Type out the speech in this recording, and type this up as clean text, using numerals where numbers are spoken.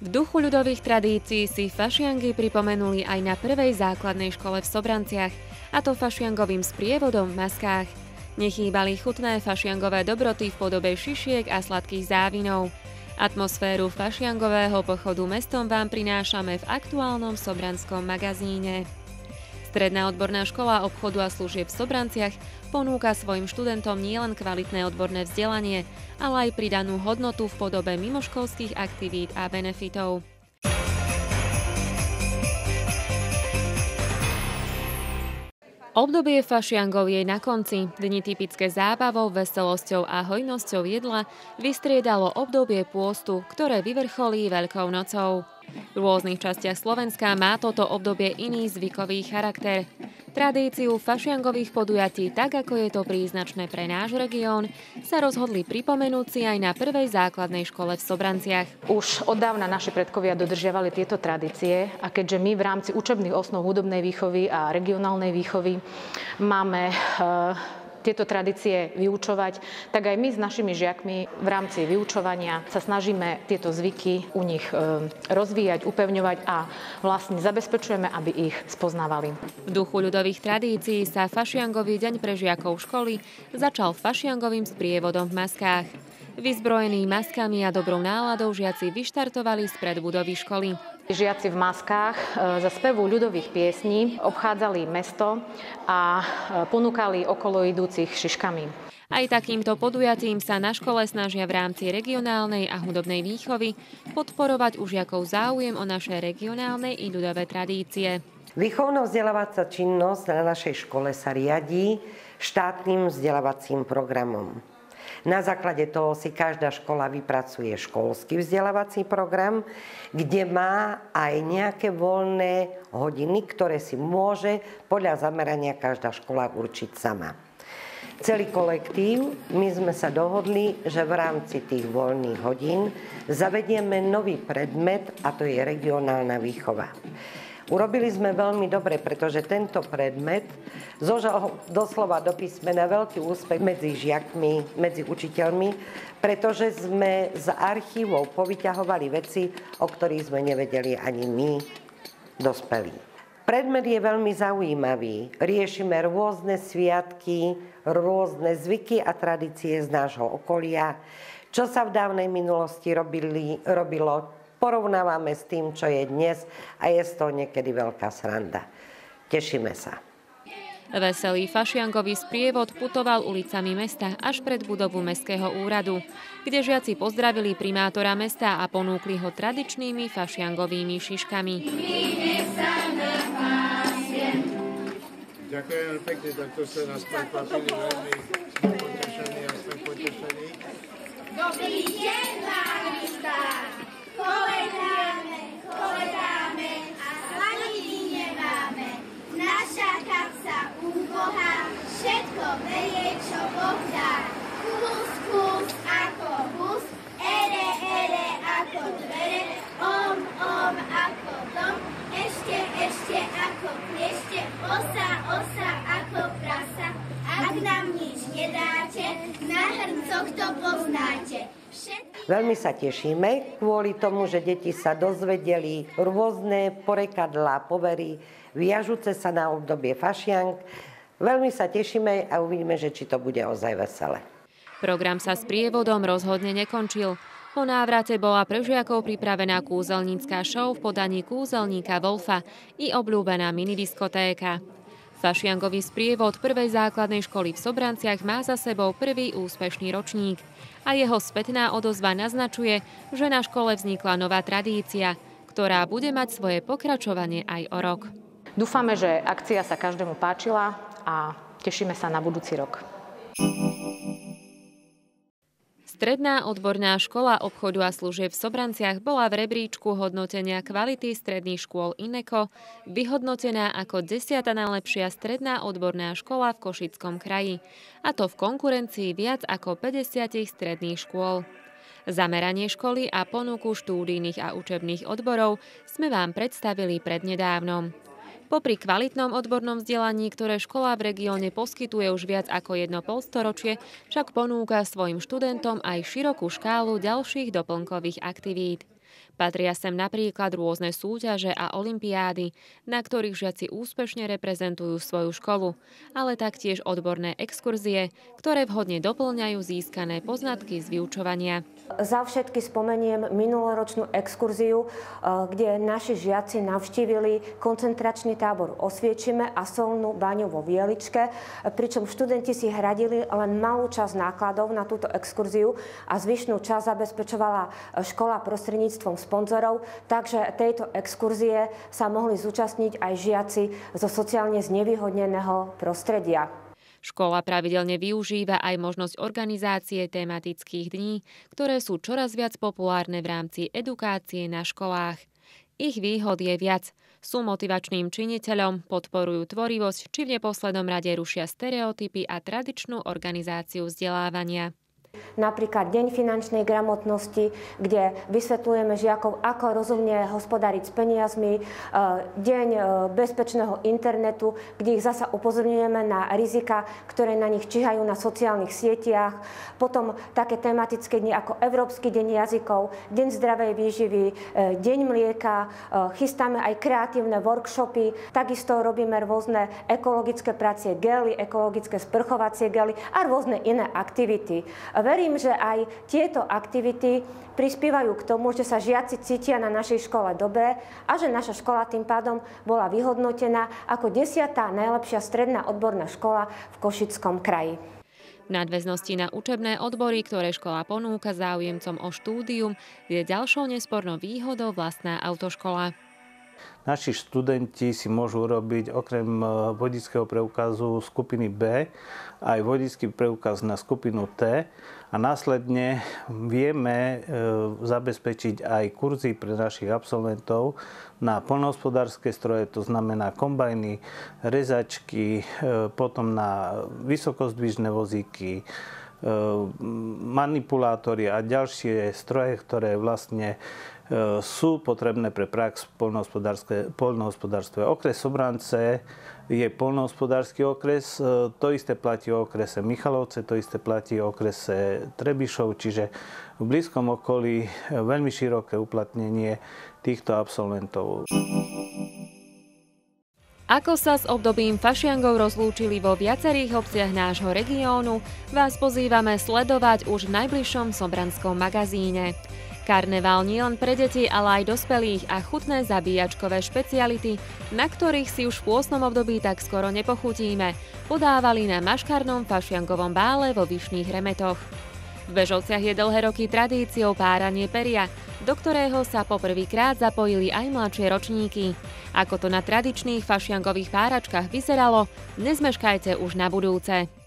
V duchu ľudových tradícií si fašiangy pripomenuli aj na prvej základnej škole v Sobranciach, a to fašiangovým sprievodom v maskách. Nechýbali chutné fašiangové dobroty v podobe šišiek a sladkých závinov. Atmosféru fašiangového pochodu mestom vám prinášame v aktuálnom sobranskom magazíne. Stredná odborná škola obchodu a služieb v Sobranciach ponúka svojim študentom nielen kvalitné odborné vzdelanie, ale aj pridanú hodnotu v podobe mimoškolských aktivít a benefitov. Obdobie fašiangov je na konci. Dni typické zábavou, veselosťou a hojnosťou jedla vystriedalo obdobie pôstu, ktoré vyvrcholí Veľkou nocou. V rôznych častiach Slovenska má toto obdobie iný zvykový charakter. Tradíciu fašiangových podujatí, tak ako je to príznačné pre náš región, sa rozhodli pripomenúť si aj na prvej základnej škole v Sobranciach. Už od dávna naši predkovia dodržiavali tieto tradície a keďže my v rámci učebných osnov hudobnej výchovy a regionálnej výchovy máme tieto tradície vyučovať, tak aj my s našimi žiakmi v rámci vyučovania sa snažíme tieto zvyky u nich rozvíjať, upevňovať a vlastne zabezpečujeme, aby ich spoznávali. V duchu ľudových tradícií sa fašiangový deň pre žiakov školy začal fašiangovým sprievodom v maskách. Vyzbrojení maskami a dobrou náladou žiaci vyštartovali spred budovy školy. Žiaci v maskách za spevu ľudových piesní obchádzali mesto a ponúkali okolo idúcich šiškami. Aj takýmto podujatím sa na škole snažia v rámci regionálnej a hudobnej výchovy podporovať u žiakov záujem o naše regionálne i ľudové tradície. Výchovno-vzdelávacia činnosť na našej škole sa riadí štátnym vzdelávacím programom. Na základe toho si každá škola vypracuje školský vzdelávací program, kde má aj nejaké voľné hodiny, ktoré si môže podľa zamerania každá škola určiť sama. Celý kolektív, my sme sa dohodli, že v rámci tých voľných hodín zavedieme nový predmet, a to je regionálna výchova. Urobili sme veľmi dobre, pretože tento predmet zožal doslova do písmena veľký úspech medzi žiakmi, medzi učiteľmi, pretože sme z archívov povyťahovali veci, o ktorých sme nevedeli ani my, dospelí. Predmet je veľmi zaujímavý. Riešime rôzne sviatky, rôzne zvyky a tradície z nášho okolia, čo sa v dávnej minulosti robilo. Porovnávame s tým, čo je dnes a je z toho niekedy veľká sranda. Tešíme sa. Veselý fašiangový sprievod putoval ulicami mesta až pred budovu Mestského úradu, kde žiaci pozdravili primátora mesta a ponúkli ho tradičnými fašiangovými šiškami. Ďakujem pekne, takto sa nás prekvapili veľmi potešení a sme potešení. Dobrý deň, Marista! Koledáme a slaniny nemáme. Naša kapsa úbohá všetko berie, čo Boh dá. Kus ako hus, ere ako dvere, om ako dom, ešte ako kliešte, osa ako prasa. Ak nám nič nedáte, na hrncoch to poznáte. Veľmi sa tešíme kvôli tomu, že deti sa dozvedeli rôzne porekadlá, povery, viažúce sa na obdobie fašiang. Veľmi sa tešíme a uvidíme, že či to bude ozaj veselé. Program sa s prievodom rozhodne nekončil. Po návrate bola pre žiakov pripravená kúzelnícka show v podaní kúzelníka Wolfa i obľúbená minidiskotéka. Fašiangový sprievod prvej základnej školy v Sobranciach má za sebou prvý úspešný ročník a jeho spätná odozva naznačuje, že na škole vznikla nová tradícia, ktorá bude mať svoje pokračovanie aj o rok. Dúfame, že akcia sa každému páčila a tešíme sa na budúci rok. Stredná odborná škola obchodu a služieb v Sobranciach bola v rebríčku hodnotenia kvality stredných škôl INECO vyhodnotená ako 10. najlepšia stredná odborná škola v Košickom kraji, a to v konkurencii viac ako 50 stredných škôl. Zameranie školy a ponuku štúdijných a učebných odborov sme vám predstavili prednedávnom. Popri kvalitnom odbornom vzdelaní, ktoré škola v regióne poskytuje už viac ako 1,5 storočie, však ponúka svojim študentom aj širokú škálu ďalších doplnkových aktivít. Patria sem napríklad rôzne súťaže a olympiády, na ktorých žiaci úspešne reprezentujú svoju školu, ale taktiež odborné exkurzie, ktoré vhodne doplňajú získané poznatky z vyučovania. Za všetky spomeniem minuloročnú exkurziu, kde naši žiaci navštívili koncentračný tábor Osviečime a solnú baňu vo Vieličke, pričom študenti si hradili len malú časť nákladov na túto exkurziu a zvyšnú časť zabezpečovala škola prostredníctvom sponzorov, takže tejto exkurzie sa mohli zúčastniť aj žiaci zo sociálne znevýhodneného prostredia. Škola pravidelne využíva aj možnosť organizácie tematických dní, ktoré sú čoraz viac populárne v rámci edukácie na školách. Ich výhod je viac. Sú motivačným činiteľom, podporujú tvorivosť, či v neposlednom rade rušia stereotypy a tradičnú organizáciu vzdelávania. Napríklad Deň finančnej gramotnosti, kde vysvetľujeme žiakov, ako rozumne hospodáriť s peniazmi, Deň bezpečného internetu, kde ich zasa upozorňujeme na rizika, ktoré na nich číhajú na sociálnych sieťach. Potom také tematické dni ako Európsky deň jazykov, Deň zdravej výživy, Deň mlieka, chystáme aj kreatívne workshopy, takisto robíme rôzne ekologické pracie gely, ekologické sprchovacie gely a rôzne iné aktivity. Verím, že aj tieto aktivity prispievajú k tomu, že sa žiaci cítia na našej škole dobre a že naša škola tým pádom bola vyhodnotená ako 10. najlepšia stredná odborná škola v Košickom kraji. V nadväznosti na učebné odbory, ktoré škola ponúka záujemcom o štúdium, je ďalšou nespornou výhodou vlastná autoškola. Naši študenti si môžu urobiť okrem vodičského preukazu skupiny B aj vodičský preukaz na skupinu T a následne vieme zabezpečiť aj kurzy pre našich absolventov na poľnohospodárske stroje, to znamená kombajny, rezačky, potom na vysokozdvižné vozíky, manipulátory a ďalšie stroje, ktoré vlastne sú potrebné pre prax v poľnohospodárstve. Okres Sobrance je poľnohospodársky okres, to isté platí o okrese Michalovce, to isté platí o okrese Trebišov, čiže v blízkom okolí veľmi široké uplatnenie týchto absolventov. Ako sa s obdobím fašiangov rozlúčili vo viacerých obciach nášho regiónu, vás pozývame sledovať už v najbližšom Sobranskom magazíne. Karneval nielen pre deti, ale aj dospelých a chutné zabíjačkové špeciality, na ktorých si už v pôstnom období tak skoro nepochutíme, podávali na maškarnom fašiangovom bále vo Vyšných Remetoch. V Bežovciach je dlhé roky tradíciou páranie peria, do ktorého sa poprvýkrát zapojili aj mladšie ročníky. Ako to na tradičných fašiangových páračkách vyzeralo, nezmeškajte už na budúce.